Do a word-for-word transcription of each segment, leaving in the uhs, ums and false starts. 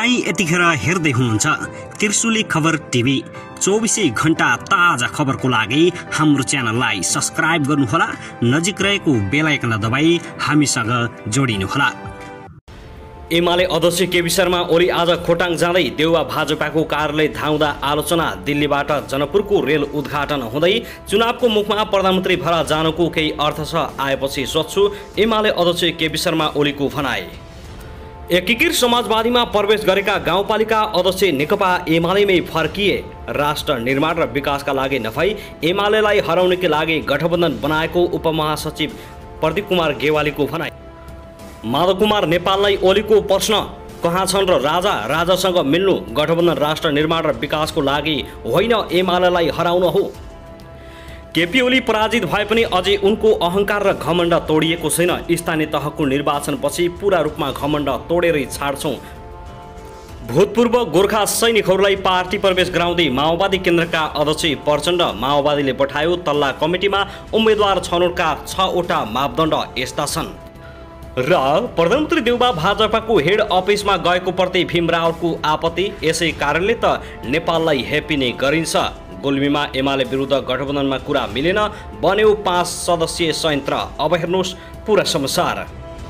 तपाई यतिखेर हेर्दै हुनुहुन्छ त्रिशुली खबर टिभी। चौबीसै घण्टा ताजा खबरको लागि हाम्रो च्यानललाई सब्स्क्राइब गर्नुहोला, नजिक रहेको बेल आइकन दबाई हामीसँग जोडिनुहोला। एमाले अध्यक्ष केपी शर्मा ओली आज खोटाङ जाँदै देउवा भाजपाको कार्यालय धाउँदा आलोचना। दिल्लीबाट जनकपुरको रेल उद्घाटन हुँदै चुनावको मुखमा प्रधानमन्त्री भएर जानुको केही अर्थ छ, आएपछि सोध्छु, एमाले अध्यक्ष केपी शर्मा ओलीको भनाई। एकीकृत समाजवादीमा प्रवेश गरेका गाउँपालिका अध्यक्ष नेकपा एमालेमै फर्किए। राष्ट्र निर्माण र विकासका लागि नभई एमालेलाई हराउनका लागि गठबन्धन बनाएको उपमहासचिव प्रदीप कुमार गेवालीको भनाई। माधव कुमार नेपाललाई ओलीको प्रश्न कहाँ छन् र राजा राजासँग मिल्नु, गठबन्धन राष्ट्र निर्माण र विकासको लागि होइन, एमालेलाई हराउन हो। केपी ओली पराजित भए पनि अझै उनको अहंकार र घमण्ड तोडिएको छैन। स्थानीय तहको निर्वाचनपछि पूरा रूपमा घमण्ड तोडेरै छाड्छौं। भूतपूर्व गोर्खा सैनिकहरूलाई पार्टी प्रवेश गराउँदै माओवादी केन्द्रका अध्यक्ष प्रचण्ड। माओवादीले पठायो तल्ला कमिटीमा उम्मेद्वार छनौटका छवटा मापदण्ड यस्ता छन्। र प्रधानमन्त्री देउबा भाजपाको हेड अफिसमा गएको प्रति भीम रावलको आपत्ति। यसै कारणले त नेपाललाई हेपी नै गरिन्छ। गुल्मीमा एमाले विरुद्ध गठबन्धनमा कुरा मिलेन, बन्यो पाँच सदस्यीय संयन्त्र। अब हेर्नुहोस् पुरा समाचार।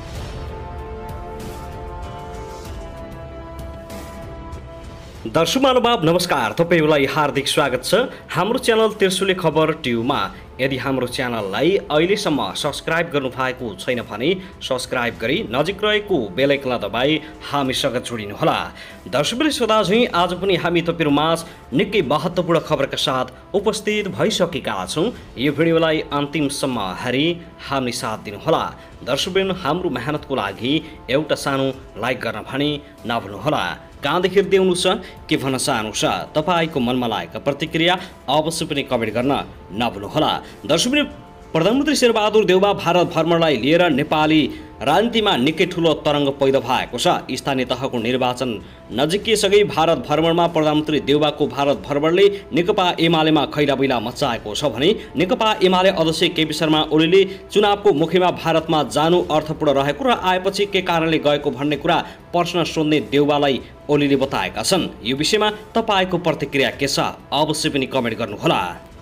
दर्शक महानुभाव नमस्कार, तपाईलाई हार्दिक स्वागत छ हाम्रो च्यानल त्रिशुली खबर टिभीमा। यदि हाम्रो च्यानललाई अहिलेसम्म सब्स्क्राइब गर्नु भएको छैन भने सब्स्क्राइब गरी नजिक रहेको बेल आइकन दबाई हामीसँग जोडिनुहोला। दर्शकवृन्द, सदा झैं आज पनि हामी तपाईहरुमाझ निकै महत्त्वपूर्ण खबरका साथ उपस्थित भइसकेका छौं। यो भिडियोलाई अन्तिमसम्म हेरी हामी साथ दिनुहोला। दर्शकवृन्द, हाम्रो मेहनतको लागि एउटा सानो लाइक गर्न भने नभुल्नुहोला। कहाँदेखि हेर्दै हुनुहुन्छ, के भन्न चाहनुहुन्छ, तपाईको मनमा लागेको प्रतिक्रिया अवश्य पनि कमेन्ट गर्न नभुल्नुहोला। दर्शकवृन्द, प्रधानमन्त्री शेरबहादुर देउबा भारत भ्रमणलाई लिएर नेपाली राजनीतिमा निकै ठूलो तरङ्ग पैदा भएको छ। स्थानीय तहको निर्वाचन नजिकिएसँगै भारत भ्रमणमा प्रधानमन्त्री देउबाको भारत भ्रमणले नेकपा एमालेमा खैलाबैला मचाएको छ भने नेकपा एमाले अध्यक्ष केपी शर्मा ओलीले चुनावको मुखमा भारतमा जानु अर्थपूर्ण रहेको र आएपछि के कारणले गएको भन्ने कुरा प्रश्न सोध्ने देउबालाई ओलीले बताएका छन्। यो विषयमा तपाईको प्रतिक्रिया के छ, अवश्य पनि कमेन्ट गर्नुहोला।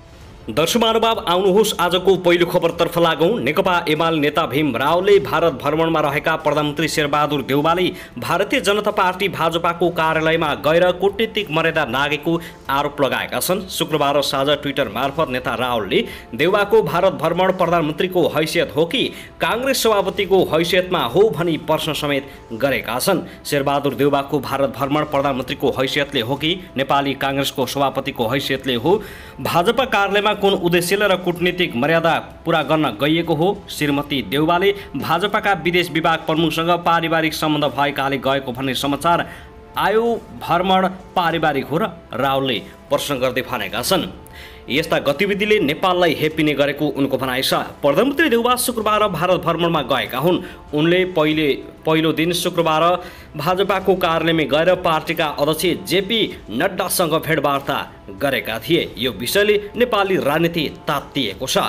दर्शक महानुभाव, आउनुहोस् आजको पहिलो खबरतर्फ लागौं। नेकपा एमाले नेता भीम रावलले भारत भ्रमणमा रहेका प्रधानमन्त्री शेरबहादुर देउबाले भारतीय जनता पार्टी भाजपाको कार्यालयमा गएर कूटनीतिक मर्यादा नागेको आरोप लगाएका छन्। शुक्रबार साँझ ट्विटर मार्फत नेता रावलले देउबाको भारत भ्रमण प्रधानमन्त्रीको हैसियत हो कि कांग्रेस सभापतिको हैसियतमा हो भनी प्रश्न समेत गरेका छन्। शेरबहादुर देउबाको भारत भ्रमण प्रधानमन्त्रीको हैसियतले हो कि नेपाली कांग्रेसको सभापतिको हैसियतले हो? भाजपा कार्यालयमा कुन उद्देश्यले र कूटनीतिक मर्यादा पूरा गर्न गइएको हो? श्रीमती देउबाले भाजपाका विदेश विभाग प्रमुखसँग पारिवारिक सम्बन्ध भएकाले गएको भन्ने समाचार आयो। भ्रमण पारिवारिक हो र? रावलले प्रश्न गर्दै भनेका छन्। यस्ता गतिविधिले नेपाललाई हेपिने गरेको उनको भनाइ छ। प्रधानमन्त्री देउबा शुक्रबार भारत भ्रमणमा गएका हुन्। उनले पहिले पहिलो दिन शुक्रबार भाजपाको कार्यालयमा गएर पार्टीका अध्यक्ष जेपी नड्डासँग भेटवार्ता गरेका थिए। यो विषयले नेपाली राजनीति तातिएको छ।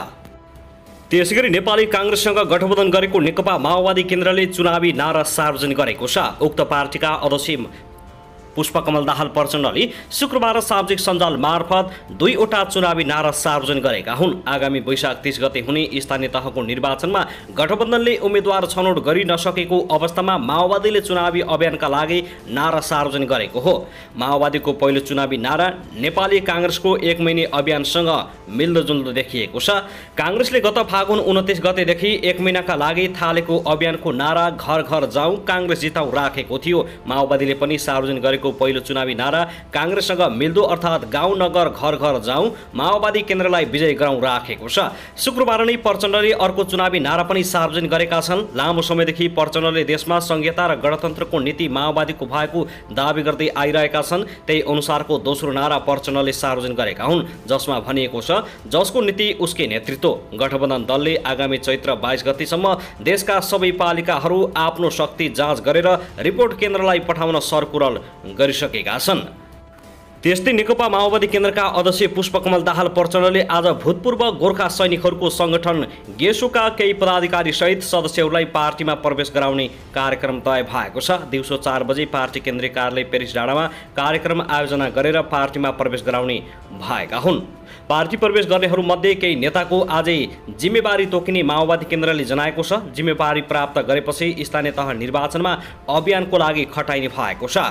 त्यसैगरी नेपाली कांग्रेससँग गठबन्धन गरेको नेकपा माओवादी केन्द्रले चुनावी नारा सार्वजनिक गरेको छ। उक्त पार्टीका अध्यक्ष पुष्पकमल दाहाल प्रचण्डले शुक्रबार सामाजिक सञ्जाल मार्फत दुईवटा चुनावी नारा सार्वजनिक गरेका हुन्। आगामी वैशाख तीस गते हुने स्थानीय तहको निर्वाचनमा गठबन्धनले उम्मेद्वार छनौट गरि नसकेको अवस्थामा माओवादीले चुनावी अभियानका लागि नारा सार्वजनिक गरेको हो। माओवादीको पहिलो चुनावी नारा नेपाली कांग्रेसको एक महिने अभियानसँग मिल्दोजुल्दो देखिएको छ। कांग्रेसले गत फागुन उन्तिस गतेदेखि एक महिनाका लागि थालेको अभियानको नारा घर घर जाउँ कांग्रेस जिताउ राखेको थियो। माओवादीले पनि सार्वजनिक गरेको पहिलो चुनावी नारा कांग्रेससँग मिल्दो अर्थात् गाउँ नगर घर घर जाउँ माओवादी केन्द्रलाई विजय गराउँ राखेको छ। शुक्रबार नै प्रचण्डले अर्को चुनावी नारा पनि सार्वजनिक गरेका छन्। लामो समयदेखि प्रचण्डले देशमा संघीयता र गणतन्त्रको नीति माओवादीको भएको दावी गर्दै आइरहेका छन्। त्यही अनुसारको दोस्रो नारा प्रचण्डले सार्वजनिक गरेका हुन्, जसमा भनिएको छ, जसको नीति उसकै नेतृत्व। गठबन्धन दलले आगामी चैत्र बाइस गतेसम्म देशका सबै पालिकाहरू आफ्नो शक्ति जाँच गरेर रिपोर्ट केन्द्रलाई पठाउन सर्कुलर गरिसकेका छन्। त्यस्तै नेकपा माओवादी केन्द्रका अध्यक्ष पुष्पकमल दाहाल प्रचण्डले आज भूतपूर्व गोर्खा सैनिकहरूको सङ्गठन गेसोका केही पदाधिकारी सहित सदस्यहरूलाई पार्टीमा प्रवेश गराउने कार्यक्रम तय भएको छ। दिउँसो चार बजे पार्टी केन्द्रीय कार्यालय पेरिस डाँडामा कार्यक्रम आयोजना गरेर पार्टीमा प्रवेश गराउने भएका हुन्। पार्टी प्रवेश गर्नेहरूमध्ये केही नेताको आजै जिम्मेवारी तोकिने माओवादी केन्द्रले जनाएको छ। जिम्मेवारी प्राप्त गरेपछि स्थानीय तह निर्वाचनमा अभियानको लागि खटाइने भएको छ।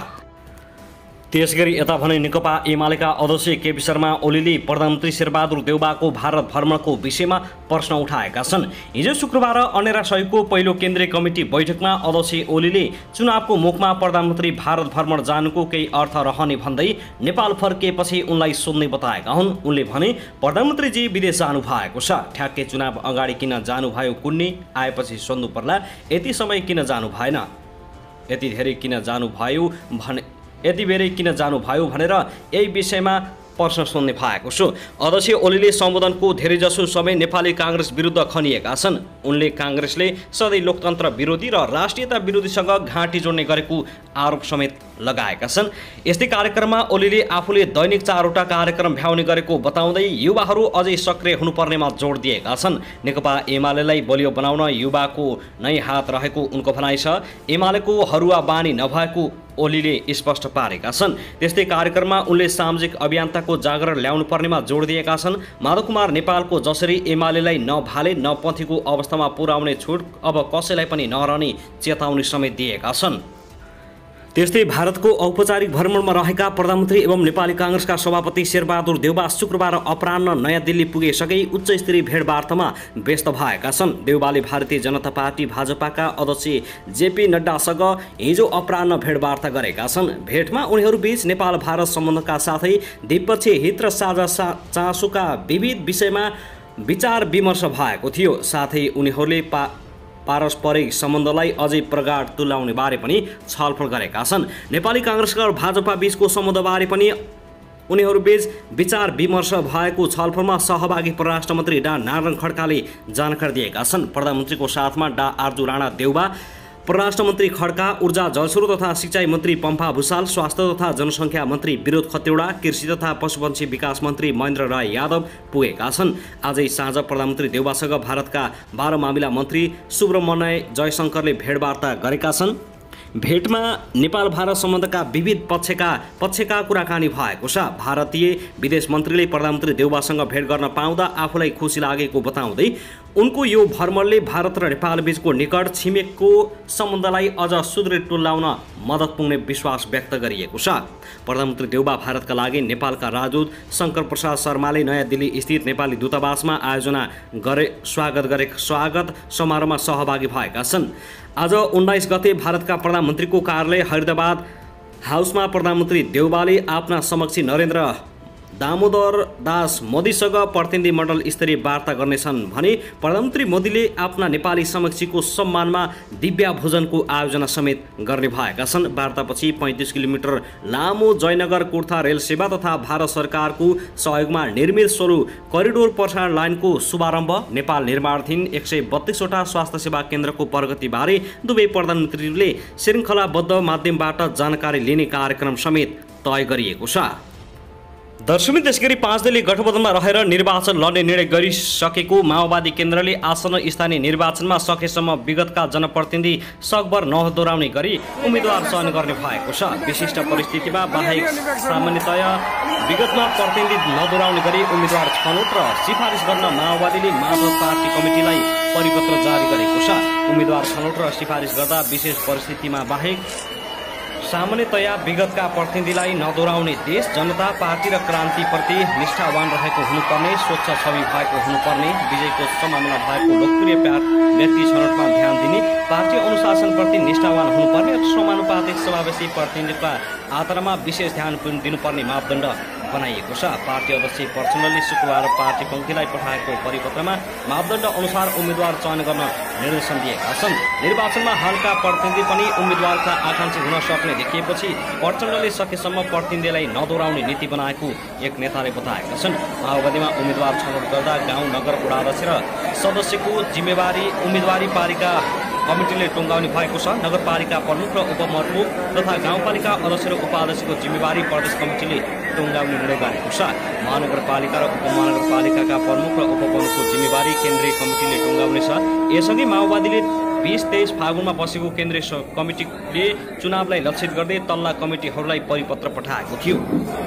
त्यसगरी यता भने नेकपा एमालेका अध्यक्ष केपी शर्मा ओलीले प्रधानमन्त्री शेरबहादुर देउबाको भारत भ्रमणको विषयमा प्रश्न उठाएका छन्। हिजो शुक्रबार अनेरा सहितको पहिलो केन्द्रीय कमिटी बैठकमा अध्यक्ष ओलीले चुनावको मुखमा प्रधानमन्त्री भारत भ्रमण जानुको केही अर्थ रहने भन्दै नेपाल फर्किएपछि उनलाई सोध्ने बताएका हुन्। उनले भने प्रधानमन्त्रीजी विदेश जानु भएको छ, ठ्याक्कै चुनाव अगाडि किन जानुभयो कुन्ने आएपछि सोध्नु पर्ला, यति समय किन जानु भएन, यति धेरै किन जानुभयो भने यति बेरै किन जानुभयो भनेर यही विषयमा प्रश्न सोध्ने भएको छु। अध्यक्ष ओलीले सम्बोधनको धेरैजसो समय नेपाली काङ्ग्रेस विरुद्ध खनिएका छन्। उनले काङ्ग्रेसले सधैँ लोकतन्त्र विरोधी र राष्ट्रियता विरोधीसँग घाँटी जोड्ने गरेको आरोप समेत लगाएका छन्। यस्तै कार्यक्रममा ओलीले आफूले दैनिक चारवटा कार्यक्रम भ्याउने गरेको बताउँदै युवाहरू अझै सक्रिय हुनुपर्नेमा जोड दिएका छन्। नेकपा एमालेलाई बलियो बनाउन युवाको नै हात रहेको उनको भनाइ छ। एमालेको हरुवा बानी नभएको ओलीले स्पष्ट पारेका छन्। त्यस्तै कार्यक्रममा उनले सामाजिक अभियन्ताको जागरण ल्याउनु पर्नेमा जोड दिएका छन्। माधव कुमार नेपालको जसरी एमालेलाई नभाले नपन्थीको अवस्थामा पुर्याउने छुट अब कसैलाई पनि नरहने चेतावनी समेत दिएका छन्। त्यस्तै भारतको औपचारिक भ्रमणमा रहेका प्रधानमन्त्री एवं नेपाली काङ्ग्रेसका सभापति शेरबहादुर देउबा शुक्रबार अपराह्न नयाँ दिल्ली पुगेसँगै उच्च स्तरीय भेटवार्तामा व्यस्त भएका छन्। देउबाले भारतीय जनता पार्टी भाजपाका अध्यक्ष जेपी नड्डासँग हिजो अपराह्न भेटवार्ता गरेका छन्। भेटमा उनीहरूबीच नेपाल भारत सम्बन्धका साथै द्विपक्षीय हित र साझा चासोका विविध विषयमा विचार विमर्श भएको थियो। साथै उनीहरूले पा पारस्परिक सम्बन्धलाई अझै प्रगाढ तुल्याउने बारे पनि छलफल गरेका छन्। नेपाली काङ्ग्रेस र भाजपा बीचको सम्बन्धबारे पनि उनीहरूबीच विचार विमर्श भएको छलफलमा सहभागी परराष्ट्र मन्त्री डा नारायण खड्काले जानकारी दिएका छन्। प्रधानमन्त्रीको साथमा डा आर्जु राणा देउबा, परराष्ट्र मन्त्री खड्का, ऊर्जा जलस्रोत तथा सिंचाई मन्त्री पम्फा भूषाल, स्वास्थ्य तथा जनसङ्ख्या मन्त्री विरोध खतिवडा, कृषि तथा पशुपन्छी विकास मन्त्री महेन्द्र राय यादव पुगेका छन्। आजै साँझ प्रधानमन्त्री देउबासँग भारतका बाह्र मामिला मन्त्री सुब्रमण्य जयशङ्करले भेटवार्ता गरेका छन्। भेटमा नेपाल भारत सम्बन्धका विविध पक्षका पक्षका कुराकानी भएको छ। भारतीय विदेश मन्त्रीले प्रधानमन्त्री देउबासँग भेट गर्न पाउँदा आफूलाई खुसी लागेको बताउँदै उनको यो भ्रमणले भारत र नेपाल बीचको निकट छिमेकको सम्बन्धलाई अझ सुदृढ तुल्याउन मद्दत पुग्ने विश्वास व्यक्त गरिएको छ। प्रधानमन्त्री देउबा भारतका लागि नेपालका राजदूत शङ्कर प्रसाद शर्माले नयाँ दिल्ली स्थित नेपाली दूतावासमा आयोजना गरे स्वागत गरे स्वागत समारोहमा सहभागी भएका छन्। आज उन्नाइस गते भारतका प्रधानमन्त्रीको कार्यालय हैदराबाद हाउसमा प्रधानमन्त्री देउबाले आफ्ना समकक्षी नरेन्द्र दामोदर दास मोदीसँग प्रतिनिधि मण्डल स्तरीय वार्ता गर्नेछन् भने प्रधानमन्त्री मोदीले आफ्ना नेपाली समकक्षीको सम्मानमा दिव्या भोजनको आयोजना समेत गर्ने भएका छन्। वार्तापछि पैँतिस किलोमिटर लामो जयनगर कुर्था रेल सेवा तथा भारत सरकारको सहयोगमा निर्मित सोलु करिडोर प्रसारण लाइनको शुभारम्भ, नेपाल निर्माणाधीन एक सय बत्तीसवटा स्वास्थ्य सेवा केन्द्रको प्रगतिबारे दुवै प्रधानमन्त्रीले श्रृङ्खलाबद्ध माध्यमबाट जानकारी लिने कार्यक्रम समेत तय गरिएको छ। दर्शमी त्यसगरी पाँच दलीय गठबन्धनमा रहेर निर्वाचन लड्ने निर्णय गरिसकेको माओवादी केन्द्रले आसन्न स्थानीय निर्वाचनमा सकेसम्म विगतका जनप्रतिनिधि सकभर नदोहोऱ्याउने गरी उम्मेद्वार चयन गर्ने भएको छ। विशिष्ट परिस्थितिमा बाहेक सामान्यतया विगतमा प्रतिनिधि नदोहोऱ्याउने गरी उम्मेद्वार छनौट र सिफारिस गर्न माओवादीले माधव पार्टी कमिटीलाई परिपत्र जारी गरेको छ। उम्मेद्वार छनौट र सिफारिस गर्दा विशेष परिस्थितिमा बाहेक सामान्यतया विगतका प्रतिनिधिलाई नदोहोऱ्याउने, देश जनता पार्टी र क्रान्तिप्रति निष्ठावान रहेको हुनुपर्ने, स्वच्छ छवि भएको हुनुपर्ने, विजयको सम्भावना भएको लोकप्रिय व्यक्ति छनौटमा ध्यान दिने, पार्टी अनुशासनप्रति निष्ठावान हुनुपर्ने, समानुपातिक समावेशी प्रतिनिधिका आधारमा विशेष ध्यान दिनुपर्ने मापदण्ड बनाइएको छ। पार्टी अध्यक्ष प्रचण्डले शुक्रबार पार्टी पङ्क्तिलाई पठाएको परिपत्रमा मापदण्ड अनुसार उम्मेद्वार चयन गर्न निर्देशन दिएका छन्। निर्वाचनमा हालका प्रतिनिधि पनि उम्मेद्वारका आकाङ्क्षी हुन सक्ने देखिएपछि प्रचण्डले सकेसम्म प्रतिनिधिलाई नदोहोऱ्याउने नीति बनाएको एक नेताले बताएका छन्। माओवादीमा उम्मेद्वार छनौट गर्दा गाउँ नगर वडाध्यक्ष र सदस्यको जिम्मेवारी उम्मेदवारी पारीका कमिटीले टुङ्गाउने भएको छ। नगरपालिका प्रमुख र उपप्रमुख तथा गाउँपालिका अध्यक्ष र उपाध्यक्षको जिम्मेवारी प्रदेश कमिटीले टुङ्गाउने निर्णय गरेको छ। महानगरपालिका र उपमहानगरपालिकाका प्रमुख र उपप्रमुखको जिम्मेवारी केन्द्रीय कमिटीले टुङ्गाउनेछ। यसअघि माओवादीले बीस तेइस फागुनमा बसेको केन्द्रीय कमिटीले चुनावलाई लक्षित गर्दै तल्ला कमिटीहरूलाई परिपत्र पठाएको थियो।